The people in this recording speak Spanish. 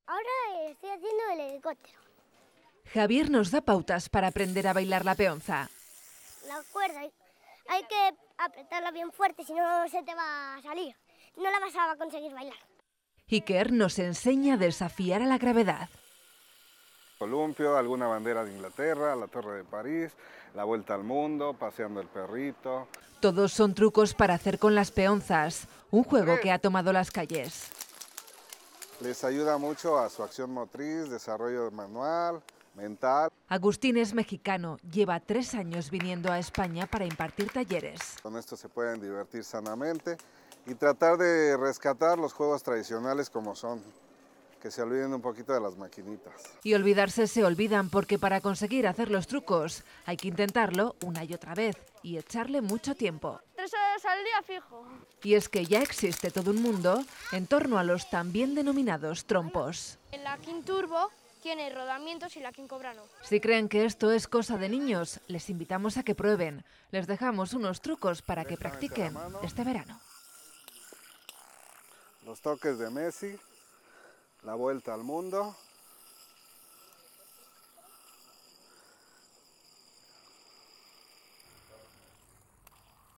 Ahora estoy haciendo el helicóptero. Javier nos da pautas para aprender a bailar la peonza. La cuerda hay que apretarla bien fuerte, si no se te va a salir. No la vas a conseguir bailar. Iker nos enseña a desafiar a la gravedad. Columpio, alguna bandera de Inglaterra, la Torre de París, la vuelta al mundo, paseando el perrito. Todos son trucos para hacer con las peonzas, un juego que ha tomado las calles. Les ayuda mucho a su acción motriz, desarrollo manual, mental. Agustín es mexicano, lleva 3 años viniendo a España para impartir talleres. Con esto se pueden divertir sanamente y tratar de rescatar los juegos tradicionales como son, que se olviden un poquito de las maquinitas. Y olvidarse se olvidan porque para conseguir hacer los trucos hay que intentarlo una y otra vez y echarle mucho tiempo. 3 horas al día fijo. Y es que ya existe todo un mundo en torno a los también denominados trompos. En la King Turbo tiene rodamientos y la King Cobra no. Si creen que esto es cosa de niños, les invitamos a que prueben. Les dejamos unos trucos para que practiquen este verano. Los toques de Messi, la vuelta al mundo.